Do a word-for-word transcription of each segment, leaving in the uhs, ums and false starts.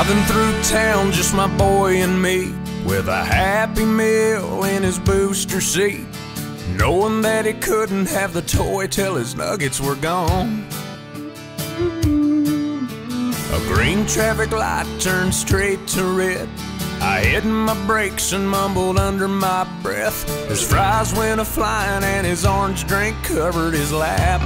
Driving through town, just my boy and me, with a Happy Meal in his booster seat, knowing that he couldn't have the toy till his nuggets were gone. A green traffic light turned straight to red. I hit my brakes and mumbled under my breath. His fries went a-flying and his orange drink covered his lap.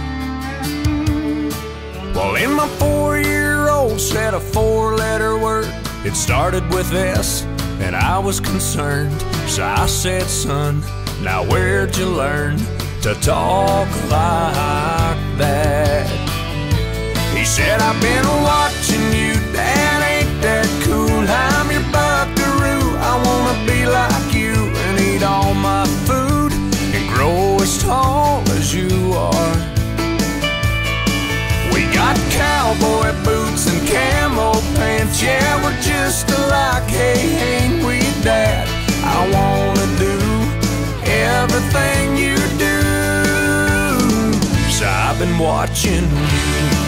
Well, in my four-year-old said a four-letter word. It started with S, and I was concerned. So I said, son, now where'd you learn to talk like that? He said, I've been watching you, Dad, ain't that cool? I'm your buckaroo, I wanna be like you and eat all my food and grow as tall as you are. We got cowboy boots and camo pants, yeah, we're just alike, hey, ain't we, Dad? I wanna do everything you do, so I've been watching you.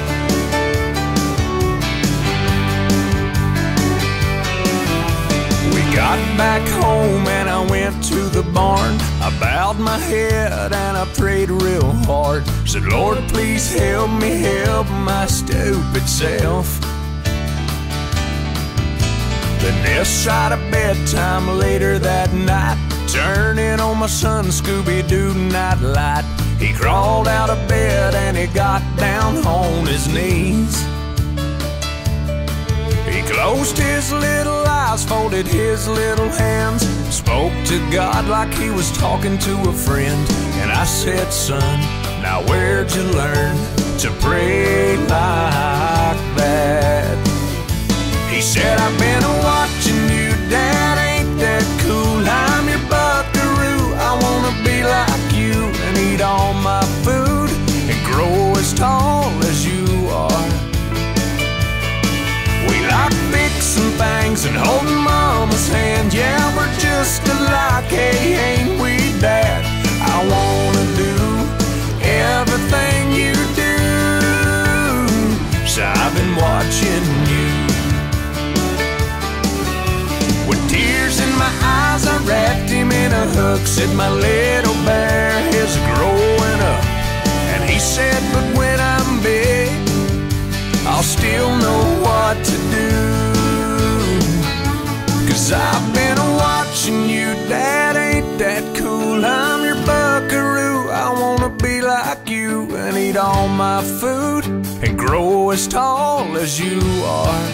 Got back home and I went to the barn. I bowed my head and I prayed real hard. Said, Lord, please help me help my stupid self. Then this side of bedtime later that night, turning on my son Scooby-Doo nightlight. He crawled out of bed and he got down on his knees. He closed his little eyes, folded his little hands, spoke to God like he was talking to a friend. And I said, son, now where'd you learn to pray like that? He said, I've been watching you, Dad, ain't that cool? I'm your buckaroo, I wanna be like you and eat all my food and grow as tall as you are. We like fixing things and holding Mama's hand, yeah, we're just alike, hey, ain't we, Dad? I wanna do everything you do, so I've been watching you. With tears in my eyes, I wrapped him in a hug, said my little bear is growing up. And he said, but when I'm big, I'll still know what to do. Cause I've been watching you, Dad, ain't that cool? I'm your buckaroo, I wanna be like you and eat all my food and grow as tall as you are.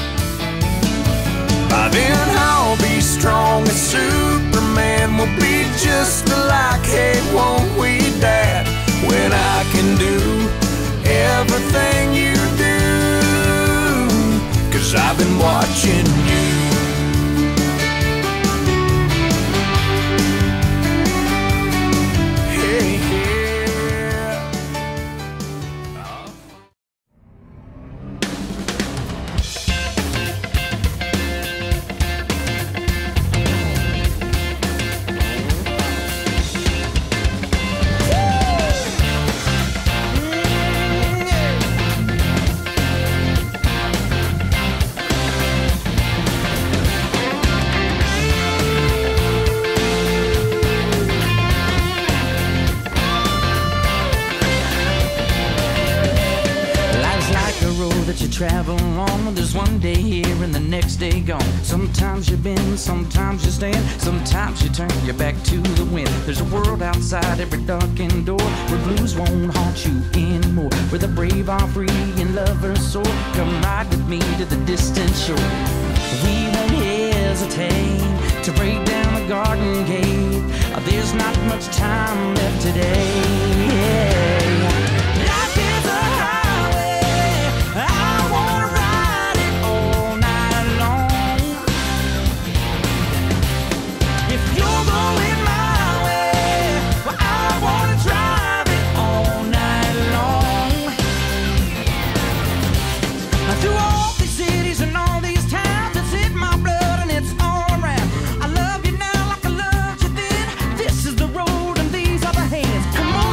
By then I'll be strong as Superman, we'll be just alike, hey, won't we, Dad? When I can do everything you do, cause I've been watching you. Hey, yeah. That you travel on, there's one day here and the next day gone. Sometimes you bend, sometimes you stand, sometimes you turn your back to the wind. There's a world outside every darkened door where blues won't haunt you anymore, where the brave are free and lovers soar. Come ride with me to the distant shore. We won't hesitate to break down the garden gate. There's not much time left today. Yeah. Life is a come on.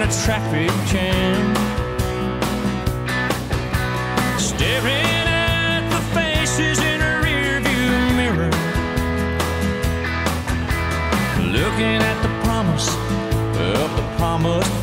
traffic jam, staring at the faces in a rearview mirror, looking at the promise of the promised